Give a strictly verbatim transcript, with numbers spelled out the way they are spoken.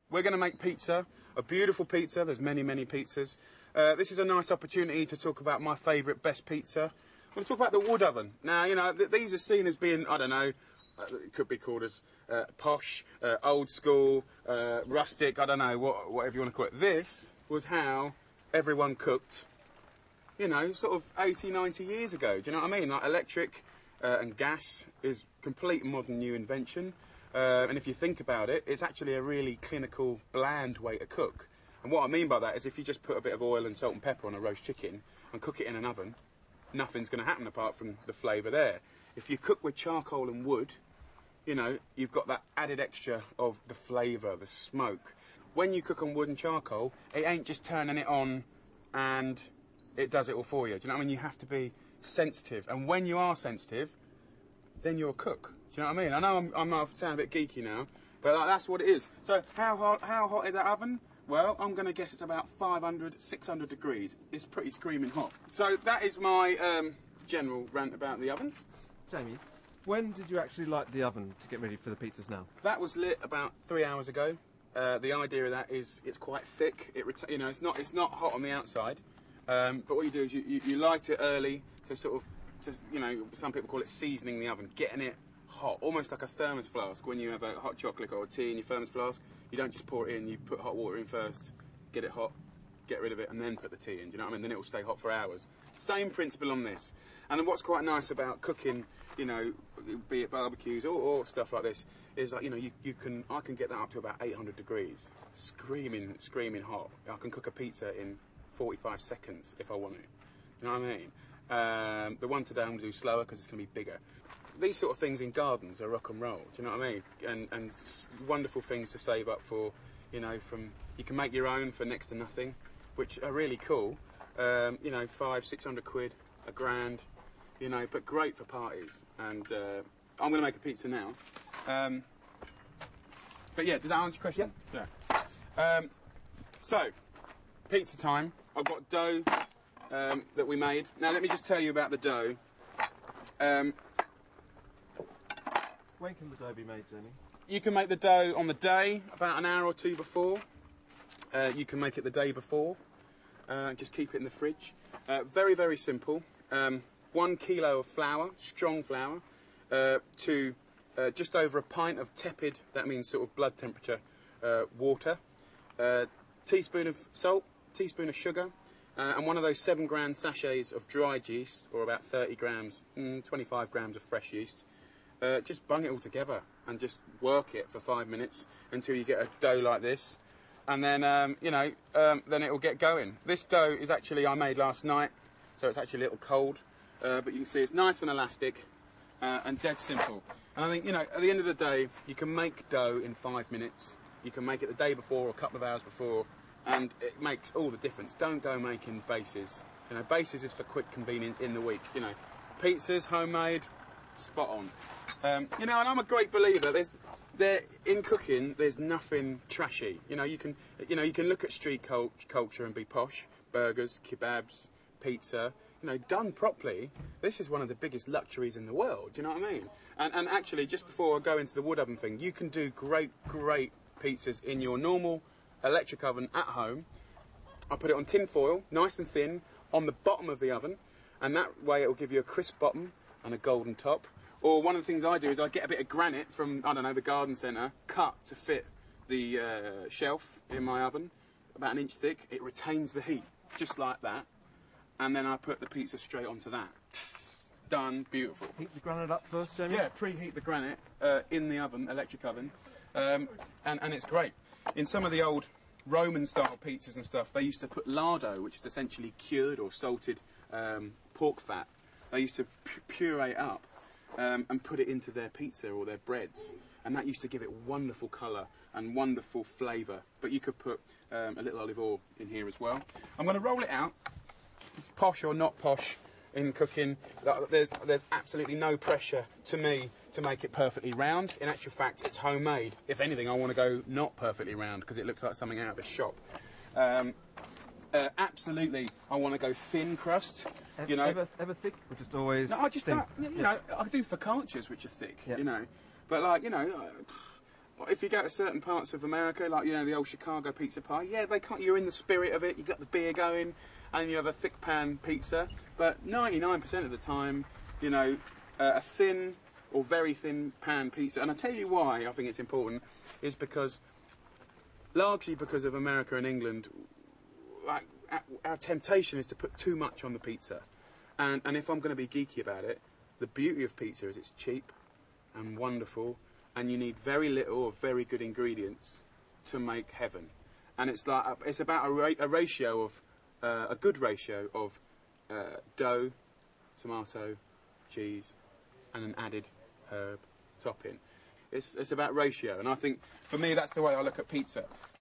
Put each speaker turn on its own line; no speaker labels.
we're going to make pizza, a beautiful pizza. There's many, many pizzas. Uh, this is a nice opportunity to talk about my favourite best pizza. I'm going to talk about the wood oven. Now, you know, th these are seen as being, I don't know, uh, it could be called as uh, posh, uh, old school, uh, rustic, I don't know, what, whatever you want to call it. This was how everyone cooked, you know, sort of eighty, ninety years ago. Do you know what I mean? Like electric uh, and gas is complete modern new invention. Uh, and if you think about it, it's actually a really clinical, bland way to cook. And what I mean by that is if you just put a bit of oil and salt and pepper on a roast chicken and cook it in an oven, nothing's going to happen apart from the flavour there. If you cook with charcoal and wood, you know, you've got that added extra of the flavour, the smoke. When you cook on wood and charcoal, it ain't just turning it on and it does it all for you. Do you know what I mean? You have to be sensitive. And when you are sensitive, then you're a cook. Do you know what I mean? I know I'm, I'm I sound a bit geeky now, but like, that's what it is. So how hot, how hot is that oven? Well, I'm going to guess it's about five hundred, six hundred degrees. It's pretty screaming hot. So that is my um, general rant about the ovens.
Jamie, when did you actually light the oven to get ready for the pizzas now?
That was lit about three hours ago. Uh, the idea of that is it's quite thick. It you know, it's not it's not hot on the outside. Um, but what you do is you, you, you light it early to sort of, to, you know, some people call it seasoning the oven, getting it hot, almost like a thermos flask. When you have a hot chocolate or a tea in your thermos flask, you don't just pour it in, you put hot water in first, get it hot, get rid of it, and then put the tea in, do you know what I mean? Then it will stay hot for hours. Same principle on this. And then what's quite nice about cooking, you know, be it barbecues or, or stuff like this, is like, you know, you, you can, I can get that up to about eight hundred degrees, screaming, screaming hot. I can cook a pizza in forty-five seconds if I want to. You know what I mean? Um, the one today I'm going to do slower because it's going to be bigger. These sort of things in gardens are rock and roll. Do you know what I mean? And, and wonderful things to save up for. You know, from you can make your own for next to nothing, which are really cool. Um, you know, five, six hundred quid, a grand. You know, but great for parties. And uh, I'm going to make a pizza now. Um, but yeah, did that answer your question?
Yep.
Yeah. Um, so, pizza time. I've got dough um, that we made. Now let me just tell you about the dough. Um,
when can the dough be made, Jamie?
You can make the dough on the day, about an hour or two before. Uh, you can make it the day before. Uh, just keep it in the fridge. Uh, very, very simple. Um, one kilo of flour, strong flour, uh, to uh, just over a pint of tepid, that means sort of blood temperature, uh, water. Uh, teaspoon of salt, teaspoon of sugar, uh, and one of those seven gram sachets of dried yeast, or about thirty grams, mm, twenty-five grams of fresh yeast. Uh, just bung it all together and just work it for five minutes until you get a dough like this, and then um, you know, um, then it will get going. This dough is actually I made last night, so it's actually a little cold, uh, but you can see it's nice and elastic uh, and dead simple. And I think, you know, at the end of the day, you can make dough in five minutes. You can make it the day before or a couple of hours before, and it makes all the difference. Don't go making bases. You know, bases is for quick convenience in the week. You know, pizzas, homemade, spot on. Um, you know, and I'm a great believer. There's, there in cooking, there's nothing trashy. You know, you can, you know, you can look at street cult culture and be posh. Burgers, kebabs, pizza. You know, done properly, this is one of the biggest luxuries in the world. Do you know what I mean? And, and actually, just before I go into the wood oven thing, you can do great, great pizzas in your normal electric oven at home. I put it on tin foil, nice and thin, on the bottom of the oven, and that way it will give you a crisp bottom and a golden top. Or one of the things I do is I get a bit of granite from, I don't know, the garden centre, cut to fit the uh, shelf in my oven, about an inch thick. It retains the heat, just like that. And then I put the pizza straight onto that. Done, beautiful.
Heat the granite up first, Jamie?
Yeah, preheat the granite uh, in the oven, electric oven, um, and, and it's great. In some of the old Roman-style pizzas and stuff, they used to put lardo, which is essentially cured or salted um, pork fat. They used to puree it up um, and put it into their pizza or their breads, and that used to give it wonderful colour and wonderful flavour. But you could put um, a little olive oil in here as well. I'm going to roll it out. Posh or not posh in cooking, there's, there's absolutely no pressure to me to make it perfectly round. In actual fact, it's homemade. If anything, I want to go not perfectly round because it looks like something out of a shop. Um, uh, absolutely, I want to go thin crust.
Ever,
you know,
ever, ever thick or just always?
No, I just
thin?
don't, you
Yeah.
know, I do focaccias which are thick.
Yeah.
You know, but like you know, if you go to certain parts of America, like, you know, the old Chicago pizza pie, yeah, they can't, you're in the spirit of it, you got the beer going, and you have a thick pan pizza, but ninety-nine percent of the time, you know, uh, a thin or very thin pan pizza, and I tell you why I think it's important, is because, largely because of America and England, like, our temptation is to put too much on the pizza, and, and if I'm going to be geeky about it, the beauty of pizza is it's cheap and wonderful, and you need very little or very good ingredients to make heaven. And it's like it's about a, ra a ratio of uh, a good ratio of uh, dough, tomato, cheese, and an added herb topping. It's it's about ratio, and I think for me that's the way I look at pizza.